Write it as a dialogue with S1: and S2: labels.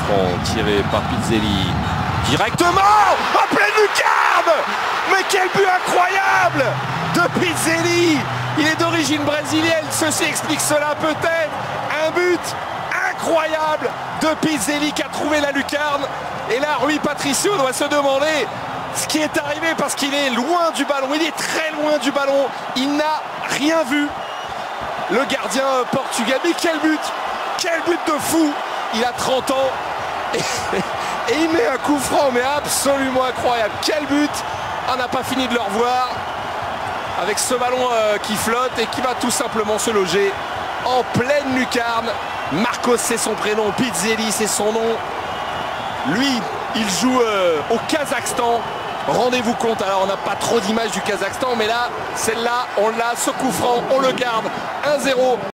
S1: franc tiré par Pizzelli. Directement en pleine lucarne. Mais quel but incroyable de Pizzelli. Il est d'origine brésilienne, ceci explique cela peut-être. Un but incroyable de Pizzelli qui a trouvé la lucarne. Et là, Rui Patricio doit se demander ce qui est arrivé parce qu'il est loin du ballon. Il est très loin du ballon. Il n'a rien vu. Le gardien portugais. Mais quel but! Quel but de fou! Il a 30 ans. Et il met un coup franc, mais absolument incroyable. Quel but! On n'a pas fini de le revoir. Avec ce ballon qui flotte et qui va tout simplement se loger en pleine lucarne. Marcos, c'est son prénom. Pizzelli, c'est son nom. Lui, il joue au Kazakhstan. Rendez-vous compte, alors on n'a pas trop d'images du Kazakhstan, mais là, celle-là, on l'a, ce coup franc, on le garde. 1-0.